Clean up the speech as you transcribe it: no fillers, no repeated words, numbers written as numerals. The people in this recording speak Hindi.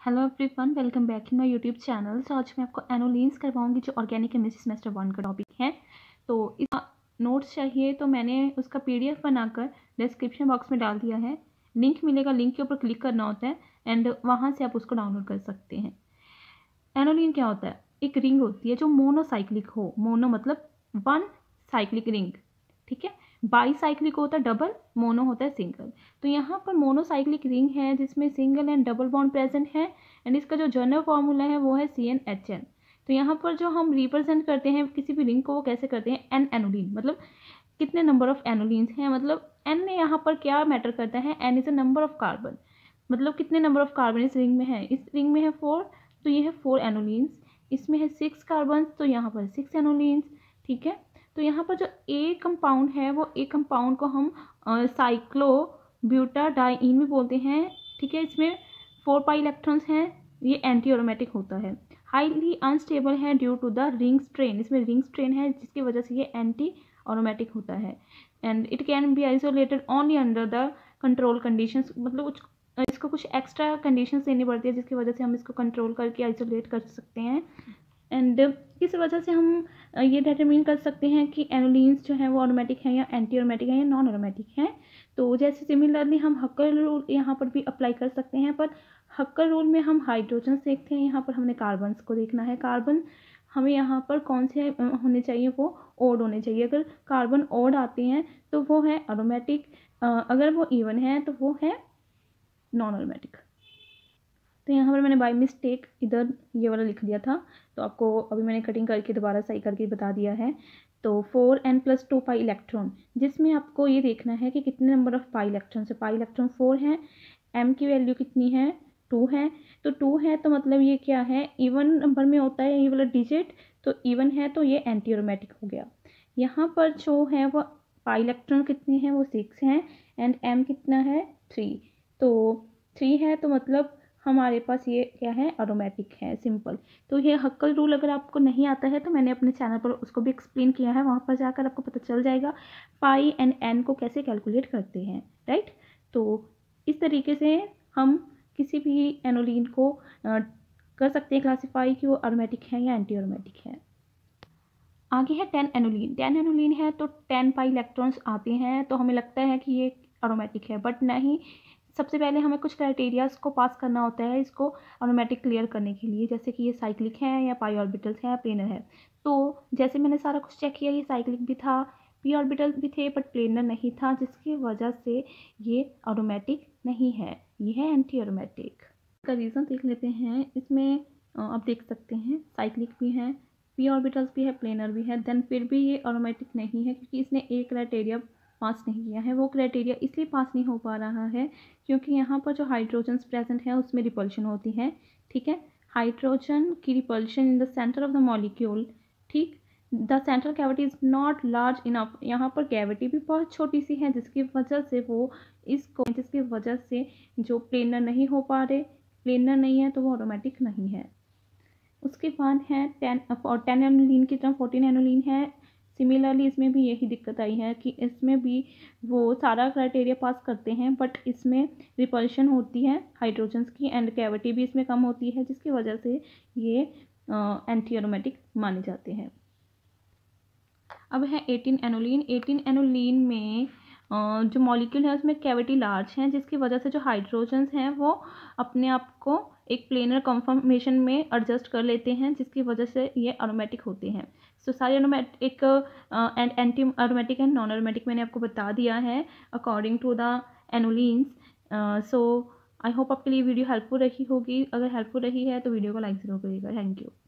Hello everyone, welcome back in my YouTube channel. तो आज मैं आपको एनोलिन्स करवाऊंगी जो ऑर्गेनिक केमिस्ट्री सेमेस्टर 1 का टॉपिक है। तो इस नोट्स चाहिए तो मैंने उसका पीडीएफ बनाकर डिस्क्रिप्शन बॉक्स में डाल दिया है। लिंक मिलेगा, लिंक के ऊपर क्लिक करना होता है एंड वहाँ से आप उसको डाउनलोड कर सकते हैं। एनोलिन क्या होता है? एक रिंग होती है जो मोनोसाइक्लिक हो। मोनो मतलब वन साइक्लिक रिंग, ठीक है। बाईसाइक्लिक होता है डबल, मोनो होता है सिंगल। तो यहाँ पर मोनोसाइक्लिक रिंग है जिसमें single and double bond present है एंड इसका जो जनरल फॉर्मूला है वो है CnHn। तो यहाँ पर जो हम रिप्रेजेंट करते हैं किसी भी रिंग को वो कैसे करते हैं? एन एनोलिन, मतलब कितने नंबर ऑफ एनोलिन्स हैं, मतलब एन में यहाँ पर क्या मैटर करता है? N is a number of carbon, मतलब कितने नंबर ऑफ कार्बन इस रिंग में है। इस रिंग में है 4, तो ये है 4 एनोलिन्स। इसमें है 6 कार्बन, तो यहाँ पर 6 एनोलिन्स, ठीक है। तो यहाँ पर जो ए कंपाउंड है वो ए कंपाउंड को हम साइक्लो ब्यूटाडाइन भी बोलते हैं, ठीक है। इसमें 4 पाई इलेक्ट्रॉन्स हैं। ये एंटी एरोमेटिक होता है। हाईली अनस्टेबल है due to the ring strain. इसमें रिंग स्ट्रेन है जिसकी वजह से ये एंटी एरोमेटिक होता है and it can be isolated only under the control conditions, मतलब इसको कुछ एक्स्ट्रा कंडीशंस देनी पड़ती है जिसकी वजह से हम इसको कंट्रोल करके आइसोलेट कर सकते हैं। एंड किस वजह से हम ये डिटरमिन कर सकते हैं कि एनोलिन्स जो है वो एरोमेटिक है या एंटी एरोमेटिक है या नॉन एरोमेटिक है। तो जैसे सिमिलरली हम हक्कर रूल यहाँ पर भी अप्लाई कर सकते हैं, पर हक्कर रूल में हम हाइड्रोजन देखते हैं, यहाँ पर हमने कार्बन्स को देखना है। कार्बन हमें यहाँ पर कौन से होने चाहिए? वो ओड होने चाहिए। अगर कार्बन ओड आते हैं तो वो है एरोमेटिक, अगर वो इवन है तो वो है नॉन एरोमेटिक। तो यहाँ पर मैंने बाय मिस्टेक इधर ये वाला लिख दिया था, तो आपको अभी मैंने कटिंग करके दोबारा सही करके बता दिया है। तो 4n+2 पाई इलेक्ट्रॉन, जिसमें आपको ये देखना है कि कितने नंबर ऑफ पाई इलेक्ट्रॉन से। पाई इलेक्ट्रॉन 4 हैं, m की वैल्यू कितनी है? 2 है। तो 2 है तो मतलब ये क्या है? इवन नंबर में होता है ये वाला डिजिट, तो इवन है तो ये एंटी एरोमेटिक हो गया। यहाँ पर जो है वो पाई इलेक्ट्रॉन कितने हैं? वो 6 हैं एंड m कितना है? 3। तो 3 है तो मतलब हमारे पास ये क्या है? एरोमेटिक है, सिंपल। तो ये हक्कल रूल अगर आपको नहीं आता है तो मैंने अपने चैनल पर उसको भी एक्सप्लेन किया है, वहाँ पर जाकर आपको पता चल जाएगा पाई एंड एन को कैसे कैलकुलेट करते हैं, राइट। तो इस तरीके से हम किसी भी एनोलिन को कर सकते हैं क्लासीफाई कि वो एरोमेटिक है या एंटी एरोमेटिक है। आगे है 10 एनोलिन। 10 एनोलिन है तो 10 पाई इलेक्ट्रॉन्स आते हैं, तो हमें लगता है कि ये एरोमेटिक है, बट नहीं। सबसे पहले हमें कुछ क्राइटेरियाज को पास करना होता है इसको एरोमेटिक क्लियर करने के लिए, जैसे कि ये साइक्लिक है या पाई ऑर्बिटल्स है या प्लेनर है। तो जैसे मैंने सारा कुछ चेक किया, ये साइक्लिक भी था, पी ऑर्बिटल भी थे, बट प्लेनर नहीं था, जिसकी वजह से ये एरोमेटिक नहीं है, ये है एंटी एरोमेटिक। का रीज़न देख लेते हैं। इसमें आप देख सकते हैं साइक्लिक भी है, पी ऑर्बिटल्स भी है, प्लेनर भी है, देन फिर भी ये एरोमेटिक नहीं है क्योंकि इसने एक क्राइटेरिया पास नहीं किया है। वो क्राइटेरिया इसलिए पास नहीं हो पा रहा है क्योंकि यहाँ पर जो हाइड्रोजन प्रेजेंट है उसमें रिपल्शन होती है, ठीक है। हाइड्रोजन की repulsion in the centre of the molecule, ठीक। The central cavity is not large enough, यहाँ पर कैविटी भी बहुत छोटी सी है जिसकी वजह से वो जिसकी वजह से जो प्लेनर नहीं हो पा रहे, प्लेनर नहीं है तो वो एरोमेटिक नहीं है। उसके बाद है 10 एनोलिन की तरफ 14 एनोलिन है। सिमिलरली इसमें भी यही दिक्कत आई है कि इसमें भी वो सारा क्राइटेरिया पास करते हैं, बट इसमें रिपल्शन होती है हाइड्रोजन्स की एंड कैविटी भी इसमें कम होती है, जिसकी वजह से ये एंटी एरोमेटिक माने जाते हैं। अब है 18 एनोलिन। 18 एनोलिन में जो मॉलिक्यूल है उसमें कैविटी लार्ज है, जिसकी वजह से जो हाइड्रोजन्स हैं वो अपने आप को एक प्लेनर कन्फर्मेशन में एडजस्ट कर लेते हैं, जिसकी वजह से ये एरोमेटिक होते हैं। सो सारे aromatic and anti aromatic and non aromatic मैंने आपको बता दिया है according to the annulenes. So I hope आपके लिए वीडियो हेल्पफुल रही होगी। अगर हेल्पफुल रही है तो वीडियो को लाइक ज़रूर करिएगा। Thank you.